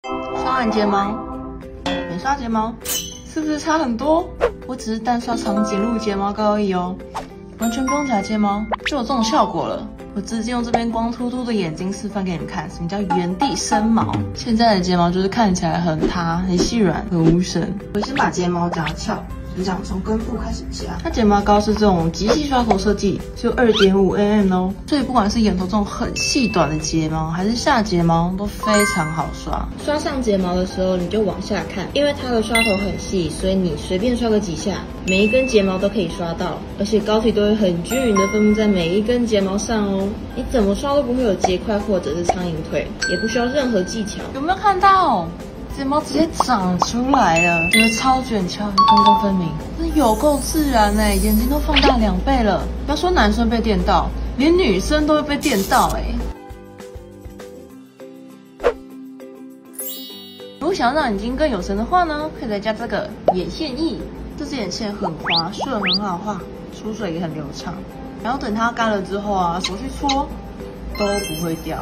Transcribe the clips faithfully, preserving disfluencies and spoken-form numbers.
刷完睫毛，没刷睫毛，是不是差很多？我只是单刷长颈鹿睫毛膏而已哦，完全不用假睫毛就有这种效果了。我直接用这边光秃秃的眼睛示范给你们看，什么叫原地生毛。现在的睫毛就是看起来很塌、很细软、很无神。我先把睫毛夹翘。就这样从根部开始夹，它睫毛膏是这种极细刷头设计，只有 二点五 M M 哦，所以不管是眼头这种很细短的睫毛，还是下睫毛都非常好刷。刷上睫毛的时候，你就往下看，因为它的刷头很细，所以你随便刷个几下，每一根睫毛都可以刷到，而且膏体都会很均匀的分布在每一根睫毛上哦。你怎么刷都不会有结块或者是苍蝇腿，也不需要任何技巧。有没有看到？睫毛直接长出来了，觉得超卷翘，根根分明，真的有够自然哎，眼睛都放大两倍了。不要说男生被电到，连女生都会被电到哎。如果想要让眼睛更有神的话呢，可以再加这个眼线液。这支眼线很滑顺，很好画，出水也很流畅。然后等它干了之后啊，手去搓都不会掉。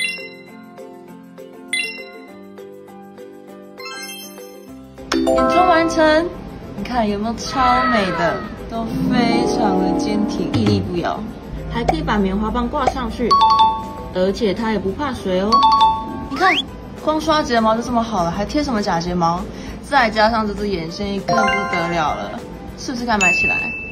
眼妆完成，你看有没有超美的，都非常的坚挺，屹立不摇，还可以把棉花棒挂上去，而且它也不怕水哦。你看，光刷睫毛就这么好了，还贴什么假睫毛？再加上这支眼线，更不得了了，是不是该买起来？